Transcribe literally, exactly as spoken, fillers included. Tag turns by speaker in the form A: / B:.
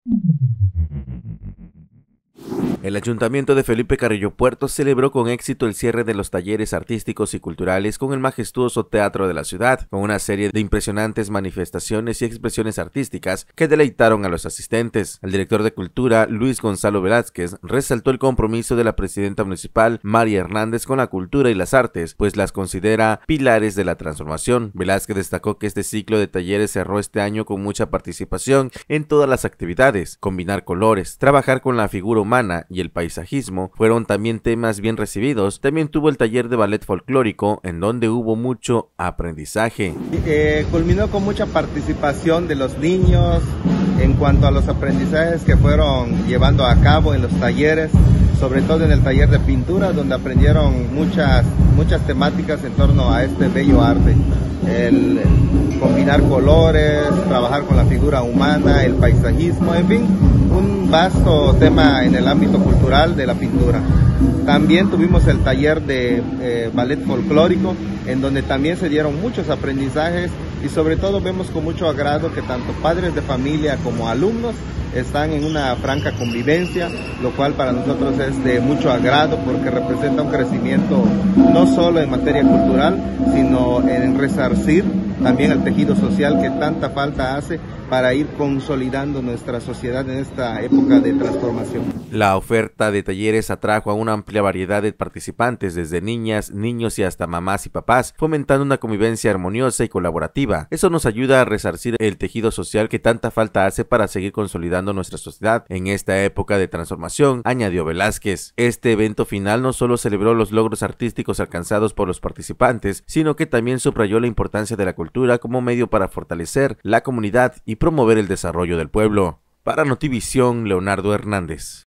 A: El Ayuntamiento de Felipe Carrillo Puerto celebró con éxito el cierre de los talleres artísticos y culturales con el majestuoso Teatro de la Ciudad, con una serie de impresionantes manifestaciones y expresiones artísticas que deleitaron a los asistentes. El director de Cultura, Luis Gonzalo Velázquez, resaltó el compromiso de la presidenta municipal, María Hernández, con la cultura y las artes, pues las considera pilares de la transformación. Velázquez destacó que este ciclo de talleres cerró este año con mucha participación en todas las actividades. Combinar colores, trabajar con la figura humana y el paisajismo fueron también temas bien recibidos. También tuvo el taller de ballet folclórico, en donde hubo mucho aprendizaje.
B: Eh, culminó con mucha participación de los niños en cuanto a los aprendizajes que fueron llevando a cabo en los talleres, sobre todo en el taller de pintura, donde aprendieron muchas, muchas temáticas en torno a este bello arte. El, el combinar colores, trabajar con la figura humana, el paisajismo, en fin, un vasto tema en el ámbito cultural de la pintura. También tuvimos el taller de eh, ballet folclórico, en donde también se dieron muchos aprendizajes y sobre todo vemos con mucho agrado que tanto padres de familia como alumnos están en una franca convivencia, lo cual para nosotros es de mucho agrado porque representa un crecimiento no solo en materia cultural, sino en resarcir también el tejido social que tanta falta hace para ir consolidando nuestra sociedad en esta época de transformación.
A: La oferta de talleres atrajo a una amplia variedad de participantes, desde niñas, niños y hasta mamás y papás, fomentando una convivencia armoniosa y colaborativa. Eso nos ayuda a resarcir el tejido social que tanta falta hace para seguir consolidando nuestra sociedad en esta época de transformación, añadió Velázquez. Este evento final no solo celebró los logros artísticos alcanzados por los participantes, sino que también subrayó la importancia de la cultura como medio para fortalecer la comunidad y promover el desarrollo del pueblo. Para Notivisión, Leonardo Hernández.